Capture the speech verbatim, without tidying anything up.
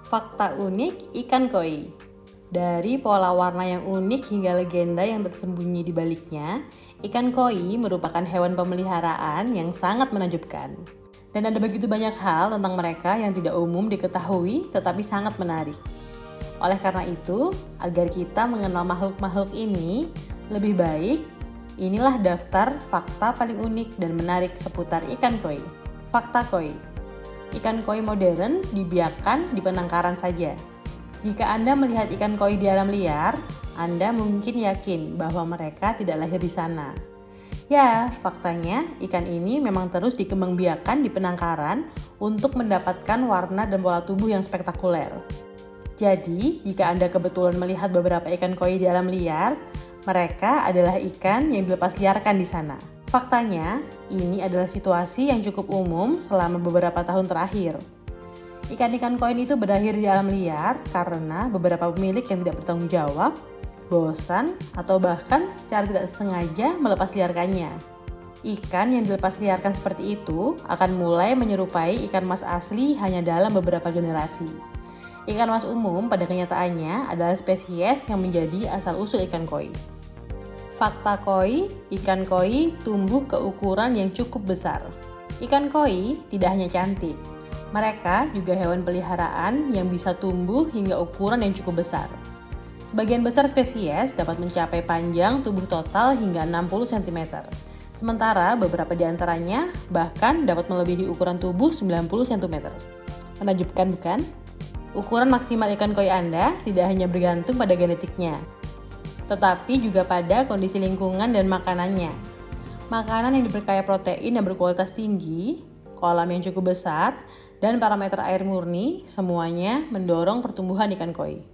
Fakta unik ikan koi. Dari pola warna yang unik hingga legenda yang tersembunyi di baliknya, ikan koi merupakan hewan pemeliharaan yang sangat menakjubkan. Dan ada begitu banyak hal tentang mereka yang tidak umum diketahui tetapi sangat menarik. Oleh karena itu, agar kita mengenal makhluk-makhluk ini lebih baik, inilah daftar fakta paling unik dan menarik seputar ikan koi. Fakta koi. Ikan koi modern dibiarkan di penangkaran saja. Jika Anda melihat ikan koi di alam liar, Anda mungkin yakin bahwa mereka tidak lahir di sana. Ya, faktanya ikan ini memang terus dikembangbiakan di penangkaran untuk mendapatkan warna dan pola tubuh yang spektakuler. Jadi, jika Anda kebetulan melihat beberapa ikan koi di alam liar, mereka adalah ikan yang dilepas liarkan di sana. Faktanya, ini adalah situasi yang cukup umum selama beberapa tahun terakhir. Ikan-ikan koi itu berakhir di alam liar karena beberapa pemilik yang tidak bertanggung jawab, bosan, atau bahkan secara tidak sengaja melepas liarkannya. Ikan yang dilepas liarkan seperti itu akan mulai menyerupai ikan mas asli hanya dalam beberapa generasi. Ikan mas umum pada kenyataannya adalah spesies yang menjadi asal-usul ikan koi. Fakta koi, ikan koi tumbuh ke ukuran yang cukup besar. Ikan koi tidak hanya cantik, mereka juga hewan peliharaan yang bisa tumbuh hingga ukuran yang cukup besar. Sebagian besar spesies dapat mencapai panjang tubuh total hingga enam puluh sentimeter. Sementara beberapa di antaranya bahkan dapat melebihi ukuran tubuh sembilan puluh sentimeter. Menakjubkan bukan? Ukuran maksimal ikan koi Anda tidak hanya bergantung pada genetiknya, tetapi juga pada kondisi lingkungan dan makanannya. Makanan yang diberkaya protein yang berkualitas tinggi, kolam yang cukup besar, dan parameter air murni semuanya mendorong pertumbuhan ikan koi.